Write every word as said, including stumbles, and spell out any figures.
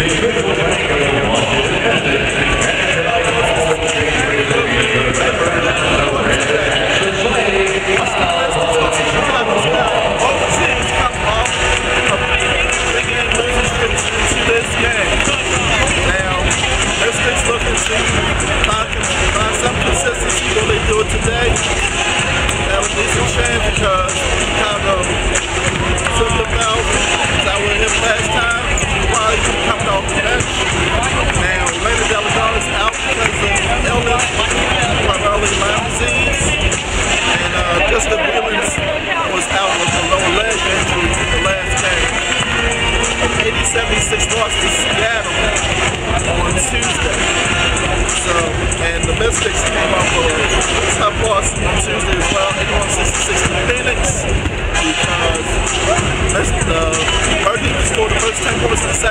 Today, that was a decent shame because Chicago took the belt. As I was here last time, he probably coming off the bench. Now, Elena Delgado is out because of illness, primarily Lyme disease. And uh, Justin Wheelans was out with a lower leg injury in the last game. eighty seventy-six lost to Seattle on Tuesday. So, and the Mystics came up with a tough loss on Tuesday as well, eighty-one sixty-six to Phoenix, because the Hurricanes scored the first ten points in the second.